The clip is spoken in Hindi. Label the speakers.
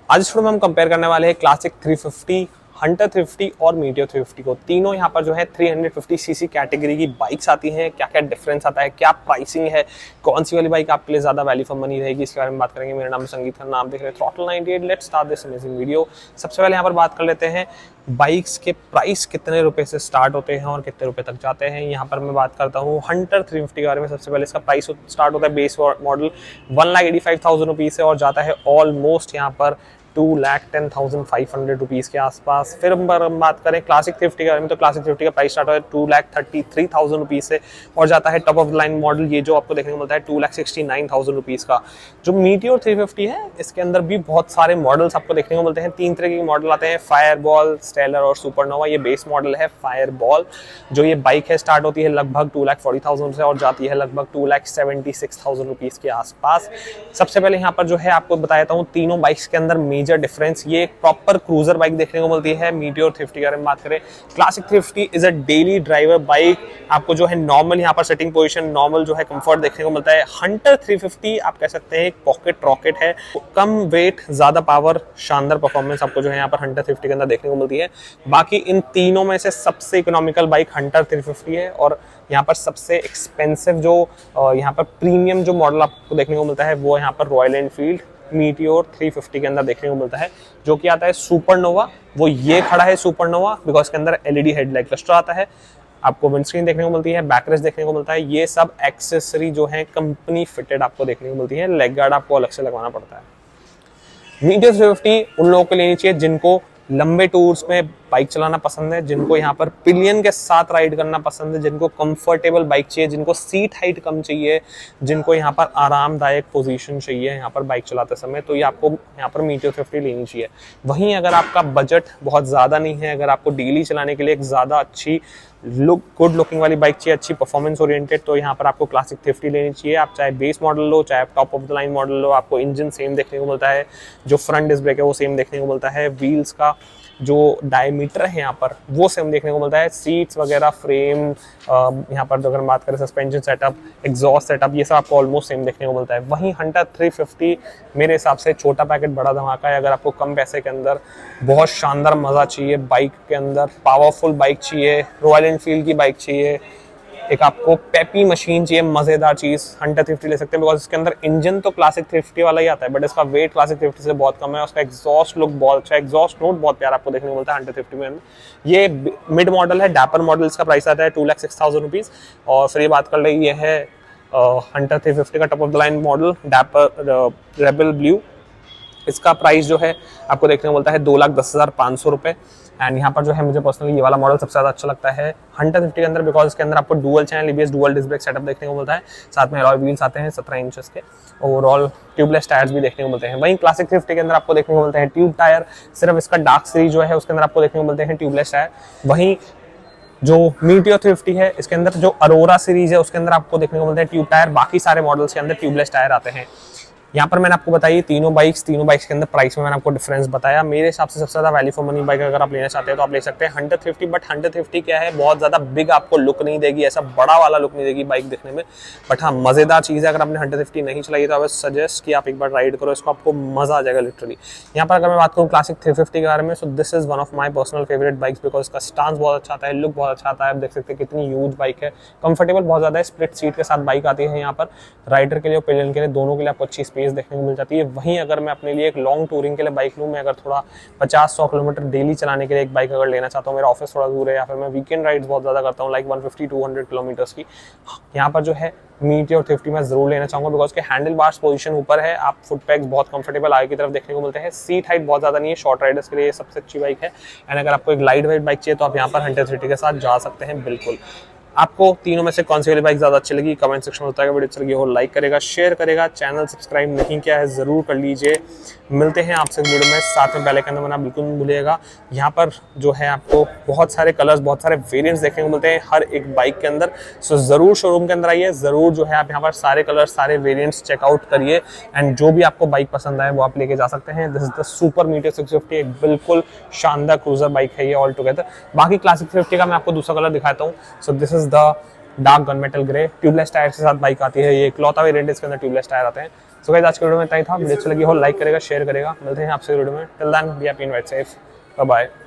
Speaker 1: आज इस वीडियो में हम कंपेयर करने वाले हैं क्लासिक 350, हंटर 350 और मीटियोर 350 को। तीनों यहाँ पर जो है 350 सीसी कैटेगरी की बाइक्स आती हैं। क्या क्या डिफरेंस आता है, क्या प्राइसिंग है, कौन सी वाली बाइक आपके लिए ज्यादा वैल्यू फॉर मनी रहेगी, इसके बारे में बात करेंगे। मेरा नाम संगीत खन्ना, आप देख रहे हैं throttle 98। Let's start this amazing video. सबसे पहले यहाँ पर बात कर लेते हैं बाइक्स के प्राइस कितने रुपए से स्टार्ट होते हैं और कितने रुपए तक जाते हैं। यहाँ पर मैं बात करता हूँ हंटर 350 के बारे में। सबसे पहले इसका प्राइस स्टार्ट होता है बेस मॉडल 1,85,000 रुपीज से और जाता है ऑलमोस्ट यहाँ पर 2,10,500 रुपीज़ के आसपास। फिर हम बात करें क्लासिक 350 के बारे में, तो क्लासिक 350 का प्राइस स्टार्ट होता है 2,33,000 रुपीज़ से और जाता है top of the line model, ये जो आपको देखने को मिलता है 2,69,000 रुपीज़ का। जो मीटियोर 350 है, इसके अंदर भी बहुत सारे मॉडल्स आपको देखने को मिलते हैं। 3 तरह के मॉडल आते हैं, फायरबॉल, स्टेलर और सुपरनोवा। ये बेस मॉडल है फायरबॉल। जो ये बाइक है स्टार्ट होती है लगभग 2,40,000 से और जाती है लगभग 2,76,000 रुपीज़ के आसपास। सबसे पहले यहाँ पर जो है आपको बता देता हूँ तीनों बाइक्स के अंदर मेजर डिफरेंस। ये एक प्रॉपर क्रूजर बाइक देखने को मिलती है। मीटियोर 350 के बारे में बात करें, classic 350 is a daily driver bike. आपको जो है नॉर्मल यहाँ पर सेटिंग पोजीशन, नॉर्मल जो है कंफर्ट देखने को मिलता है। हंटर 350 आप कह सकते हैं एक पॉकेट रॉकेट है। कम वेट, ज्यादा पावर, शानदार परफॉर्मेंस आपको जो है यहाँ पर हंटर 350 के अंदर देखने को मिलती है। बाकी इन तीनों में से सबसे इकोनॉमिकल बाइक हंटर 350 है और यहाँ पर सबसे एक्सपेंसिव जो यहाँ पर प्रीमियम जो मॉडल आपको देखने को मिलता है वो यहाँ पर रॉयल एनफील्ड मीटियोर 350 के अंदर देखने को मिलता है, जो कि आता है सुपरनोवा। वो ये खड़ा है सुपरनोवा बिकॉज इसके अंदर एलईडी हेडलाइट क्लस्टर आता है। आपको विंडस्क्रीन देखने को मिलती है, बैकरेस्ट देखने को मिलता है। ये सब एक्सेसरी जो है कंपनी फिटेड आपको देखने को मिलती है। लेग गार्ड आपको अलग से लगवाना पड़ता है। मीटियोर 350 उन लोगों को लेनी चाहिए जिनको लंबे टूर्स में बाइक चलाना पसंद है, जिनको यहाँ पर पिलियन के साथ राइड करना पसंद है, जिनको कंफर्टेबल बाइक चाहिए, जिनको सीट हाइट कम चाहिए, जिनको यहाँ पर आरामदायक पोजीशन चाहिए यहाँ पर बाइक चलाते समय, तो ये आपको यहाँ पर मीटियोर 350 लेनी चाहिए। वहीं अगर आपका बजट बहुत ज़्यादा नहीं है, अगर आपको डेली चलाने के लिए एक ज़्यादा अच्छी गुड लुकिंग वाली बाइक चाहिए, अच्छी परफॉर्मेंस ओरिएंटेड, तो यहाँ पर आपको क्लासिक 350 लेनी चाहिए। आप चाहे बेस मॉडल लो, चाहे top of the line model लो, आपको इंजन सेम देखने को मिलता है, जो फ्रंट डिस्क ब्रेक है वो सेम देखने को मिलता है, व्हील्स का जो डायमीटर है यहाँ पर वो सेम देखने को मिलता है, सीट्स वगैरह, फ्रेम, यहाँ पर अगर बात करें सस्पेंशन सेटअप, एग्जॉस्ट सेटअप, ये सब आपको ऑलमोस्ट सेम देखने को मिलता है। वहीं हंटर 350 मेरे हिसाब से छोटा पैकेट बड़ा धमाका है। अगर आपको कम पैसे के अंदर बहुत शानदार मजा चाहिए, बाइक के अंदर पावरफुल बाइक चाहिए, रॉयल एनफील्ड की बाइक चाहिए, एक आपको पेपी मशीन चाहिए, मजेदार चीज, हंटर 350 ले सकते हैं। बिकॉज इसके अंदर इंजन तो क्लासिक 350 वाला ही आता है, बट इसका वेट क्लासिक 350 से बहुत कम है। उसका एग्जॉस्ट लुक बहुत अच्छा है, एग्जॉस्ट नोट बहुत प्यारा आपको देखने को मिलता है हंटर 350 में। ये मिड मॉडल है, डैपर मॉडल, इसका प्राइस आता है 2,06,000 रुपीज। और फिर ये बात कर रही है हंटर 350 का top of the line model Dapper Rebel Blue. इसका प्राइस जो है आपको देखने को मिलता है 2,10,500 रुपए। एंड यहाँ पर जो है मुझे पर्सनली ये वाला मॉडल सबसे ज़्यादा अच्छा लगता है हंटर 50 के अंदर, बिकॉज इसके अंदर आपको dual channel ABS, dual disc brake setup देखने को मिलता है। साथ में अलॉय व्हील्स आते हैं 17 इंचेस के, ओवरऑल ट्यूबलेस टायर्स भी देखने को मिलते हैं। वहीं क्लासिक 350 के अंदर आपको देखने को मिलते हैं ट्यूब टायर। सिर्फ इसका डार्क सीरीज जो है उसके अंदर आपको देखने को मिलते हैं ट्यूबलेस टायर। वहीं जो मीटियोर 350 है, इसके अंदर जो अरोरा सीरीज है उसके अंदर आपको देखने को मिलते हैं ट्यूब टायर। बाकी सारे मॉडल्स के अंदर ट्यूबलेस टायर आते हैं। यहाँ पर मैंने आपको बताई तीनों बाइक्स के अंदर प्राइस में मैंने आपको डिफरेंस बताया। मेरे हिसाब से सबसे ज्यादा वैल्यू फॉर मनी बाइक अगर आप लेना चाहते हैं तो आप ले सकते हैं हंटर 350। बट हंटर 350 क्या है, बहुत ज्यादा बिग आपको लुक नहीं देगी, ऐसा बड़ा वाला लुक नहीं देगी बाइक दिखने में। बट हाँ, मजेदार चीज है। अगर आपने हंटर 350 नहीं चलाई तो आई सजेस्ट कि आप एक बार राइड करो, इसको आपको मजा आ जाएगा लिटरली। यहाँ पर अगर मैं बात करूँ क्लासिक 350 के बारे में, so this is one of my personal favourite bikes because इसका स्टांस बहुत अच्छा आता है, लुक बहुत अच्छा आता है। आप देख सकते हैं कितनी ह्यूज बाइक है, कंफर्टेबल बहुत ज्यादा है। स्प्लिट सीट के साथ बाइक आती है यहाँ पर, राइडर के लिए और पिलियन के लिए, दोनों के लिए आपको अच्छी स्पेस देखने को मिल जाती है। वहीं अगर मैं अपने लिए एक लॉन्ग टूरिंग के लिए बाइक लूँ, मैं अगर थोड़ा 50-100 किलोमीटर डेली चलाने के लिए एक बाइक अगर लेना चाहता हूँ, मेरा ऑफिस थोड़ा दूर है या फिर मैं वीकेंड राइड्स बहुत ज़्यादा करता हूँ लाइक 150-200 किलोमीटर्स की, यहाँ पर जो है मीटियोर 350 मैं जरूर लेना चाहूँगा बिकॉज के हैंडल बार्स पोजीशन ऊपर है, आप फुट पैक्स बहुत कंफर्टेबल आगे की तरफ देखने को मिलते हैं, सीट हाइट बहुत ज़्यादा नहीं है, शॉर्ट राइडर्स के लिए सबसे अच्छी बाइक है। एंड अगर आपको एक लाइट वेट बाइक चाहिए तो आप यहाँ पर हंटर 350 के साथ जा सकते हैं बिल्कुल। आपको तीनों में से कौन सी वाली बाइक ज़्यादा अच्छी लगी कमेंट सेक्शन में बताएगा। वीडियो अच्छी लगी हो लाइक करेगा, शेयर करेगा, चैनल सब्सक्राइब नहीं किया है ज़रूर कर लीजिए। मिलते हैं आपसे वीडियो में, साथ में बेल आइकन दबाना बिल्कुल नहीं भूलिएगा। यहाँ पर जो है आपको बहुत सारे कलर्स, बहुत सारे वेरिएंट्स देखने को मिलते हैं हर एक बाइक के अंदर। सो ज़रूर शोरूम के अंदर आइए, ज़रूर जो है आप यहाँ पर सारे कलर्स, सारे वेरिएंट्स चेकआउट करिए एंड जो भी आपको बाइक पसंद आए वो आप लेके जा सकते हैं। This is the Super Meteor 650, एक बिल्कुल शानदार क्रूजर बाइक है ये ऑल टुगेदर। बाकी क्लासिक 350 का मैं आपको दूसरा कलर दिखाता हूँ। So this is the dark gun metal grey, tubeless tyre के साथ बाइक आती है। ये इकलौता वेरिएंट इसके अंदर ट्यूबलेस टायर आते हैं। सो गाइस आज के वीडियो में इतना ही था। वीडियो अच्छी लगी हो लाइक करेगा, शेयर करेगा। मिलते हैं आपसे वीडियो में। Till then be happy and safe. Bye bye.